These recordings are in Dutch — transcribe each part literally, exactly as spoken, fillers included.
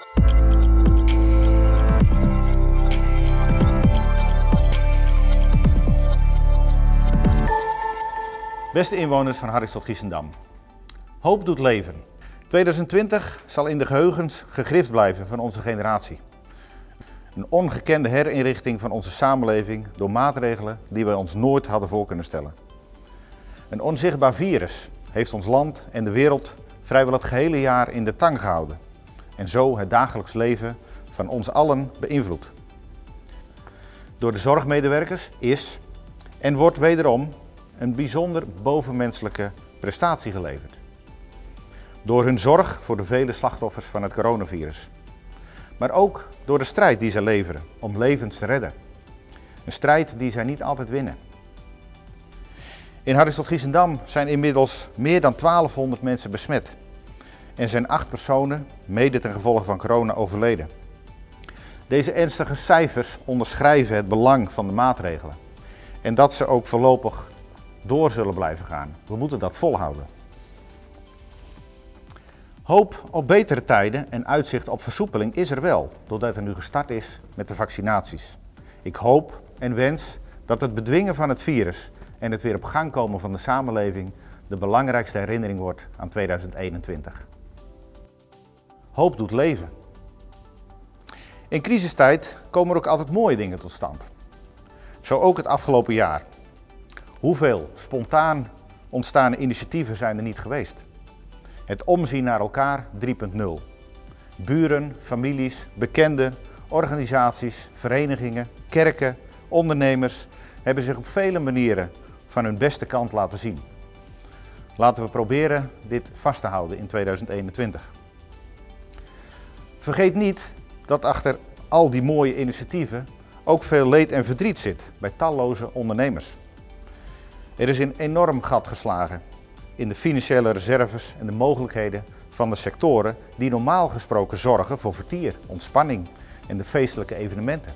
Beste inwoners van Harristot-Giessendam, hoop doet leven. tweeduizend twintig zal in de geheugens gegrift blijven van onze generatie. Een ongekende herinrichting van onze samenleving door maatregelen die wij ons nooit hadden voor kunnen stellen. Een onzichtbaar virus heeft ons land en de wereld vrijwel het gehele jaar in de tang gehouden en zo het dagelijks leven van ons allen beïnvloed. Door de zorgmedewerkers is en wordt wederom een bijzonder bovenmenselijke prestatie geleverd. Door hun zorg voor de vele slachtoffers van het coronavirus. Maar ook door de strijd die ze leveren om levens te redden. Een strijd die zij niet altijd winnen. In Harristot-Giessendam zijn inmiddels meer dan twaalfhonderd mensen besmet. En zijn acht personen, mede ten gevolge van corona, overleden. Deze ernstige cijfers onderschrijven het belang van de maatregelen. En dat ze ook voorlopig door zullen blijven gaan. We moeten dat volhouden. Hoop op betere tijden en uitzicht op versoepeling is er wel, doordat er nu gestart is met de vaccinaties. Ik hoop en wens dat het bedwingen van het virus en het weer op gang komen van de samenleving de belangrijkste herinnering wordt aan tweeduizend eenentwintig. Hoop doet leven. In crisistijd komen er ook altijd mooie dingen tot stand. Zo ook het afgelopen jaar. Hoeveel spontaan ontstane initiatieven zijn er niet geweest? Het omzien naar elkaar drie punt nul. Buren, families, bekenden, organisaties, verenigingen, kerken, ondernemers hebben zich op vele manieren van hun beste kant laten zien. Laten we proberen dit vast te houden in tweeduizend eenentwintig. Vergeet niet dat achter al die mooie initiatieven ook veel leed en verdriet zit bij talloze ondernemers. Er is een enorm gat geslagen in de financiële reserves en de mogelijkheden van de sectoren die normaal gesproken zorgen voor vertier, ontspanning en de feestelijke evenementen.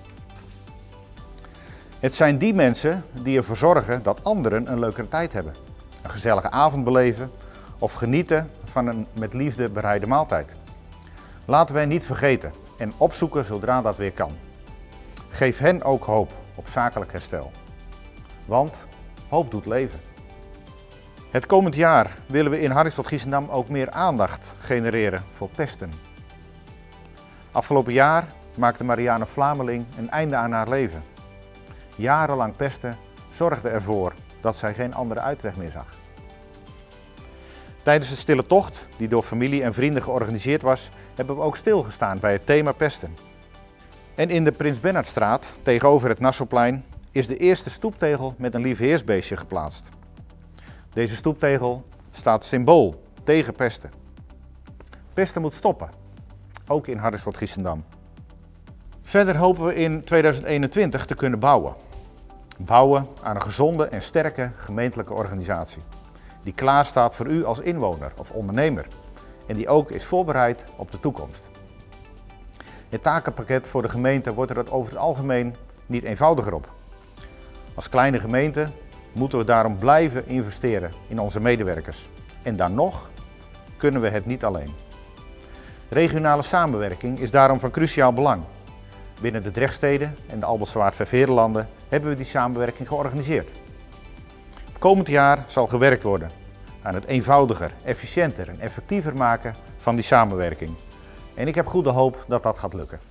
Het zijn die mensen die ervoor zorgen dat anderen een leukere tijd hebben, een gezellige avond beleven of genieten van een met liefde bereide maaltijd. Laten wij niet vergeten en opzoeken zodra dat weer kan. Geef hen ook hoop op zakelijk herstel, want hoop doet leven. Het komend jaar willen we in Harristot-Giessendam ook meer aandacht genereren voor pesten. Afgelopen jaar maakte Marianne Vlameling een einde aan haar leven. Jarenlang pesten zorgde ervoor dat zij geen andere uitweg meer zag. Tijdens de stille tocht, die door familie en vrienden georganiseerd was, hebben we ook stilgestaan bij het thema pesten. En in de Prins Bernhardstraat, tegenover het Nassauplein, is de eerste stoeptegel met een liefheersbeestje geplaatst. Deze stoeptegel staat symbool tegen pesten. Pesten moet stoppen, ook in Harristot-Giessendam. Verder hopen we in tweeduizend eenentwintig te kunnen bouwen. Bouwen aan een gezonde en sterke gemeentelijke organisatie. Die klaar staat voor u als inwoner of ondernemer. En die ook is voorbereid op de toekomst. Het takenpakket voor de gemeente wordt er over het algemeen niet eenvoudiger op. Als kleine gemeente moeten we daarom blijven investeren in onze medewerkers. En dan nog kunnen we het niet alleen. Regionale samenwerking is daarom van cruciaal belang. Binnen de Drechtsteden en de Albert-Zwaard-Verveerlanden hebben we die samenwerking georganiseerd. Het komend jaar zal gewerkt worden aan het eenvoudiger, efficiënter en effectiever maken van die samenwerking. En ik heb goede hoop dat dat gaat lukken.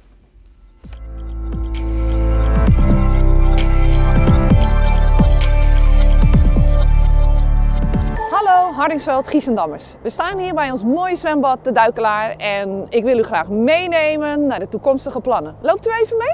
Hallo Hardingsveld-Giessendammers. We staan hier bij ons mooie zwembad De Duikelaar en ik wil u graag meenemen naar de toekomstige plannen. Loopt u even mee?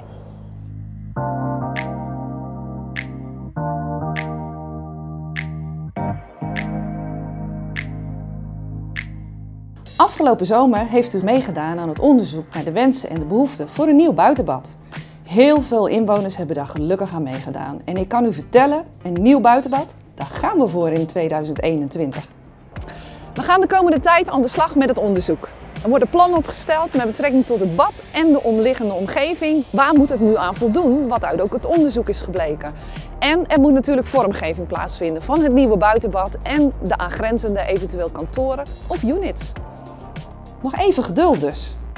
Afgelopen zomer heeft u meegedaan aan het onderzoek naar de wensen en de behoeften voor een nieuw buitenbad. Heel veel inwoners hebben daar gelukkig aan meegedaan. En ik kan u vertellen, een nieuw buitenbad, daar gaan we voor in tweeduizend eenentwintig. We gaan de komende tijd aan de slag met het onderzoek. Er worden plannen opgesteld met betrekking tot het bad en de omliggende omgeving. Waar moet het nu aan voldoen, wat uit ook het onderzoek is gebleken. En er moet natuurlijk vormgeving plaatsvinden van het nieuwe buitenbad en de aangrenzende eventueel kantoren of units. Nog even geduld dus.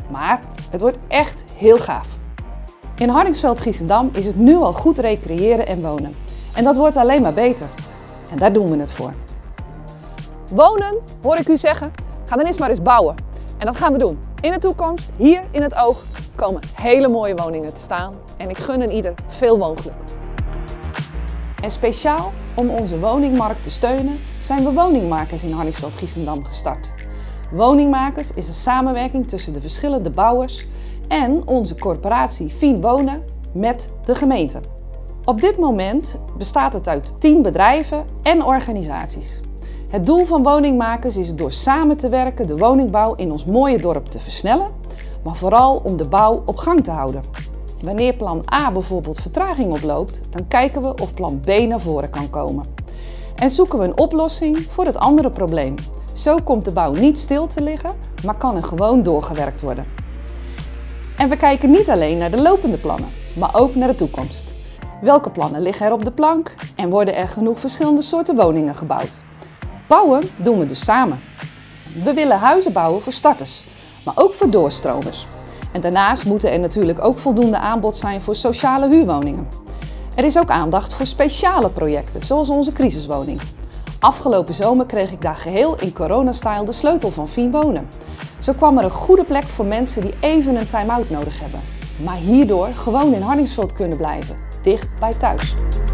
Maar het wordt echt heel gaaf. In Hardingsveld-Giessendam is het nu al goed recreëren en wonen. En dat wordt alleen maar beter. En daar doen we het voor. Wonen, hoor ik u zeggen, ga dan eens maar eens bouwen. En dat gaan we doen. In de toekomst, hier in het Oog, komen hele mooie woningen te staan. En ik gun een ieder veel woongeluk. En speciaal om onze woningmarkt te steunen, zijn we Woningmakers in Hardingsveld-Giessendam gestart. Woningmakers is een samenwerking tussen de verschillende bouwers en onze corporatie Fien Wonen met de gemeente. Op dit moment bestaat het uit tien bedrijven en organisaties. Het doel van Woningmakers is het door samen te werken de woningbouw in ons mooie dorp te versnellen, maar vooral om de bouw op gang te houden. Wanneer plan A bijvoorbeeld vertraging oploopt, dan kijken we of plan B naar voren kan komen. En zoeken we een oplossing voor het andere probleem. Zo komt de bouw niet stil te liggen, maar kan er gewoon doorgewerkt worden. En we kijken niet alleen naar de lopende plannen, maar ook naar de toekomst. Welke plannen liggen er op de plank en worden er genoeg verschillende soorten woningen gebouwd? Bouwen doen we dus samen. We willen huizen bouwen voor starters, maar ook voor doorstromers. En daarnaast moet er natuurlijk ook voldoende aanbod zijn voor sociale huurwoningen. Er is ook aandacht voor speciale projecten, zoals onze crisiswoning. Afgelopen zomer kreeg ik daar geheel in coronastyle de sleutel van Fien Wonen. Zo kwam er een goede plek voor mensen die even een time-out nodig hebben. Maar hierdoor gewoon in Hardingsveld kunnen blijven, dicht bij thuis.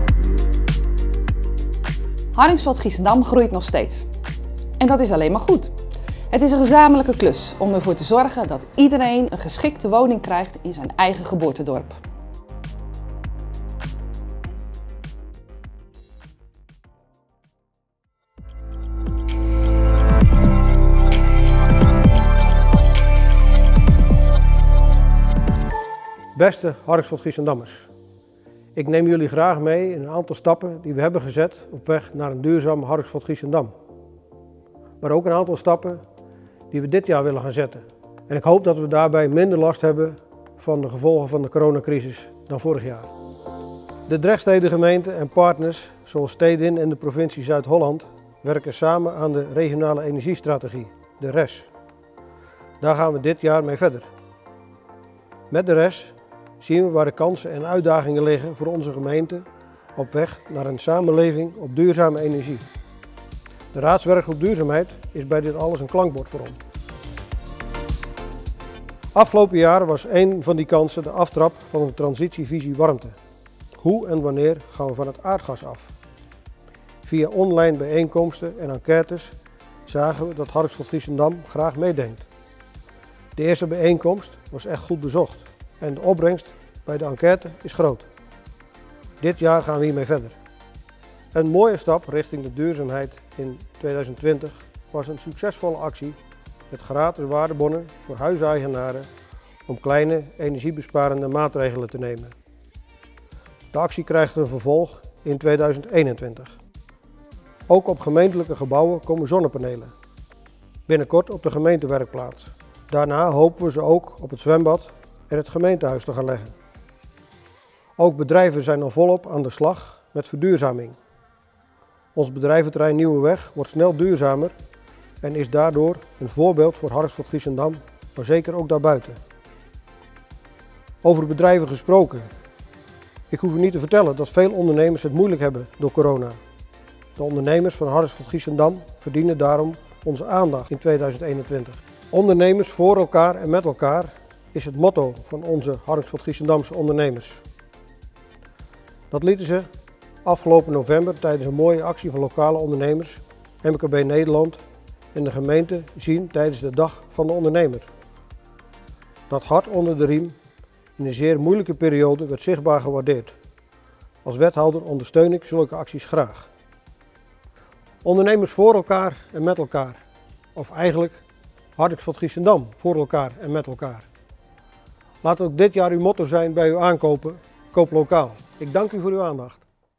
Hardingsveld-Giessendam groeit nog steeds. En dat is alleen maar goed. Het is een gezamenlijke klus om ervoor te zorgen dat iedereen een geschikte woning krijgt in zijn eigen geboortedorp. Beste Hardingsveld-Giessendammers, ik neem jullie graag mee in een aantal stappen die we hebben gezet op weg naar een duurzaam Hardingsveld-Giessendam. Maar ook een aantal stappen die we dit jaar willen gaan zetten. En ik hoop dat we daarbij minder last hebben van de gevolgen van de coronacrisis dan vorig jaar. De Drechtstedengemeenten en partners zoals Stedin en de provincie Zuid-Holland werken samen aan de regionale energiestrategie, de R E S. Daar gaan we dit jaar mee verder. Met de R E S zien we waar de kansen en uitdagingen liggen voor onze gemeente op weg naar een samenleving op duurzame energie. De Raadswerkgroep Duurzaamheid is bij dit alles een klankbord voor ons. Afgelopen jaar was een van die kansen de aftrap van de transitievisie warmte. Hoe en wanneer gaan we van het aardgas af? Via online bijeenkomsten en enquêtes zagen we dat Hardingsveld-Giessendam graag meedenkt. De eerste bijeenkomst was echt goed bezocht en de opbrengst bij de enquête is groot. Dit jaar gaan we hiermee verder. Een mooie stap richting de duurzaamheid in tweeduizend twintig was een succesvolle actie met gratis waardebonnen voor huiseigenaren om kleine energiebesparende maatregelen te nemen. De actie krijgt een vervolg in tweeduizend eenentwintig. Ook op gemeentelijke gebouwen komen zonnepanelen. Binnenkort op de gemeentewerkplaats. Daarna hopen we ze ook op het zwembad en het gemeentehuis te gaan leggen. Ook bedrijven zijn al volop aan de slag met verduurzaming. Ons bedrijventerrein Nieuweweg wordt snel duurzamer en is daardoor een voorbeeld voor Hardingsveld-Giessendam, maar zeker ook daarbuiten. Over bedrijven gesproken. Ik hoef u niet te vertellen dat veel ondernemers het moeilijk hebben door corona. De ondernemers van Hardingsveld-Giessendam verdienen daarom onze aandacht in tweeduizend eenentwintig. Ondernemers voor elkaar en met elkaar is het motto van onze Hardingsveld-Giessendamse ondernemers. Dat lieten ze afgelopen november tijdens een mooie actie van lokale ondernemers, M K B Nederland en de gemeente zien tijdens de Dag van de Ondernemer. Dat hart onder de riem in een zeer moeilijke periode werd zichtbaar gewaardeerd. Als wethouder ondersteun ik zulke acties graag. Ondernemers voor elkaar en met elkaar. Of eigenlijk Hardingsveld-Giessendam voor elkaar en met elkaar. Laat ook dit jaar uw motto zijn bij uw aankopen. Koop lokaal. Ik dank u voor uw aandacht.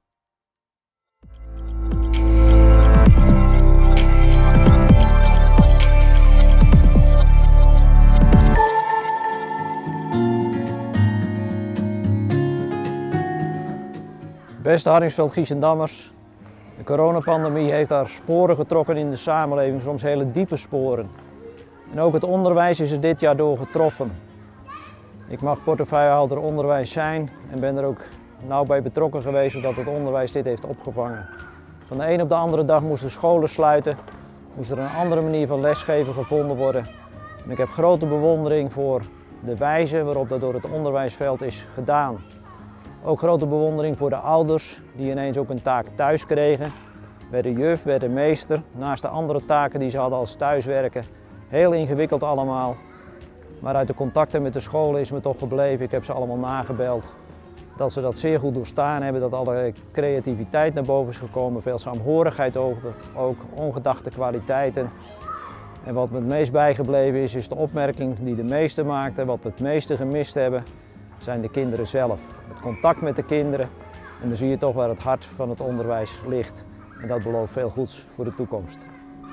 Beste Hardingsveld-Giessendammers, de coronapandemie heeft daar sporen getrokken in de samenleving, soms hele diepe sporen. En ook het onderwijs is er dit jaar door getroffen. Ik mag portefeuillehouder onderwijs zijn en ben er ook nauw bij betrokken geweest zodat het onderwijs dit heeft opgevangen. Van de een op de andere dag moesten scholen sluiten, moest er een andere manier van lesgeven gevonden worden. En ik heb grote bewondering voor de wijze waarop dat door het onderwijsveld is gedaan. Ook grote bewondering voor de ouders die ineens ook een taak thuis kregen. Bij de juf, bij de meester, naast de andere taken die ze hadden als thuiswerken. Heel ingewikkeld allemaal. Maar uit de contacten met de scholen is me toch gebleven, ik heb ze allemaal nagebeld, dat ze dat zeer goed doorstaan hebben, dat alle creativiteit naar boven is gekomen, veel saamhorigheid over, ook ongedachte kwaliteiten. En wat me het meest bijgebleven is, is de opmerking die de meesten maakten, wat we het meeste gemist hebben, zijn de kinderen zelf. Het contact met de kinderen en dan zie je toch waar het hart van het onderwijs ligt. En dat belooft veel goeds voor de toekomst.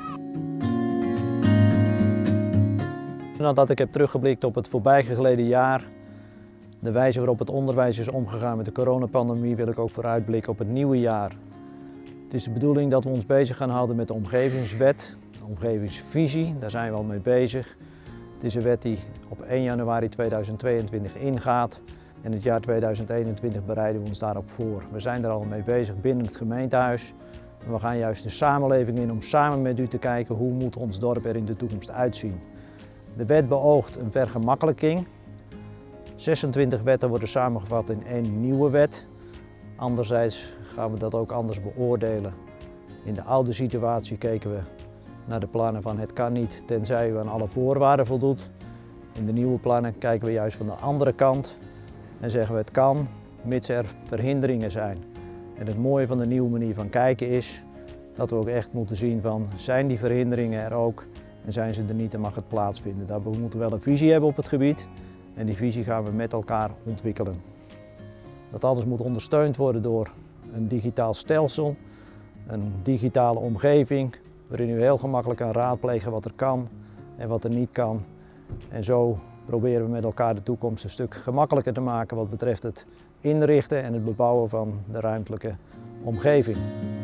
Nadat ik heb teruggeblikt op het voorbijgegleden jaar, de wijze waarop het onderwijs is omgegaan met de coronapandemie, wil ik ook vooruitblikken op het nieuwe jaar. Het is de bedoeling dat we ons bezig gaan houden met de omgevingswet, de omgevingsvisie, daar zijn we al mee bezig. Het is een wet die op één januari tweeduizend tweeëntwintig ingaat en het jaar tweeduizend eenentwintig bereiden we ons daarop voor. We zijn er al mee bezig binnen het gemeentehuis. En we gaan juist de samenleving in om samen met u te kijken hoe moet ons dorp er in de toekomst uitzien. De wet beoogt een vergemakkelijking. zesentwintig wetten worden samengevat in één nieuwe wet. Anderzijds gaan we dat ook anders beoordelen. In de oude situatie keken we naar de plannen van het kan niet tenzij u aan alle voorwaarden voldoet. In de nieuwe plannen kijken we juist van de andere kant en zeggen we het kan, mits er verhinderingen zijn. En het mooie van de nieuwe manier van kijken is dat we ook echt moeten zien van zijn die verhinderingen er ook en zijn ze er niet en mag het plaatsvinden. Daarbij moeten we wel een visie hebben op het gebied en die visie gaan we met elkaar ontwikkelen. Dat alles moet ondersteund worden door een digitaal stelsel, een digitale omgeving waarin u heel gemakkelijk kan raadplegen wat er kan en wat er niet kan. En zo proberen we met elkaar de toekomst een stuk gemakkelijker te maken wat betreft het inrichten en het bebouwen van de ruimtelijke omgeving.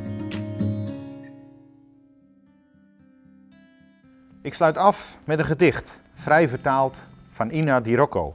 Ik sluit af met een gedicht, vrij vertaald van Ina Di Rocco.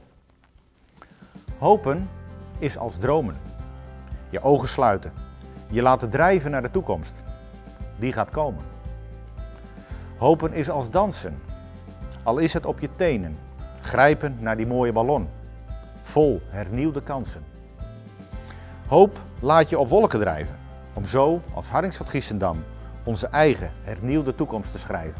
Hopen is als dromen. Je ogen sluiten. Je laten drijven naar de toekomst. Die gaat komen. Hopen is als dansen. Al is het op je tenen. Grijpen naar die mooie ballon. Vol hernieuwde kansen. Hoop laat je op wolken drijven. Om zo, als Hardingsveld Giessendam, onze eigen hernieuwde toekomst te schrijven.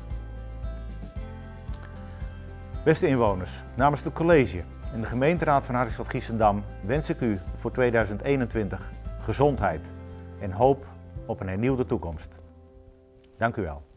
Beste inwoners, namens het college en de gemeenteraad van Hardingsveld Giessendam wens ik u voor tweeduizend eenentwintig gezondheid en hoop op een hernieuwde toekomst. Dank u wel.